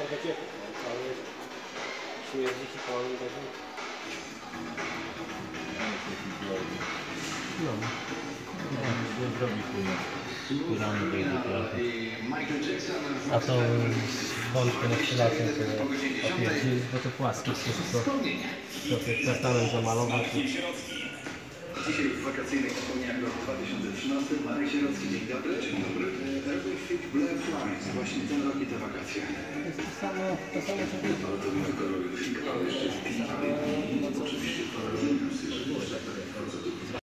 będzie cały śmierdzi ci pan taki. No. Nie zrobi rany wejdzie trochę. A to wątkę na przylatę to opierdzić, bo to płaskie wszystko. To kartanem zamalować. Dzisiaj w wakacyjnych wspomnieniach roku 2013 Marek Sierocki, dzień dobry. Dzień dobry. Urban Fit Black Lines, właśnie ten rok i te wakacje. To jest to samo co Ale to my kolorowy, ale jeszcze w oczywiście